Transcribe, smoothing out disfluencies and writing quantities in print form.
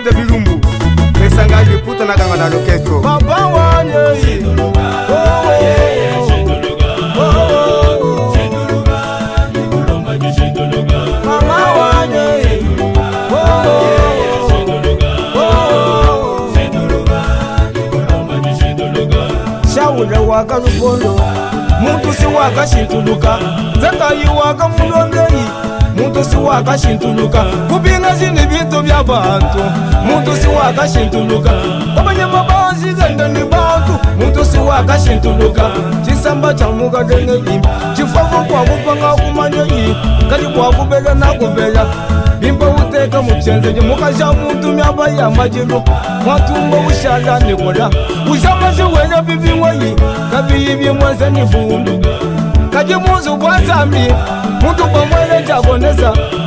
de bilumbu Mesanga puta na ganga na l'orchestre Papa wane Mama wane Shaule waka lupondo Muntu si waka shintuluka Zaka yi waka mulondei Muntu si waka shintuluka Kupinga zini bintu bya bantu Muntu si waka shintuluka Abanyama bazi ganda ni bantu Muntu si waka shintuluka Chisamba cha muka denge imbi Chifafu kwa kupanga kumanya yi Kali kwa kubela na kubela Bimba uteka mchenze Muka ja muntu myaba ya majilu Mwatumba ushala nikola Usama ziwele bibi mwayi Kabi ibi mwenze ni bundu Kaji muzu kwa zambi Muntu kwa mwele jaboneza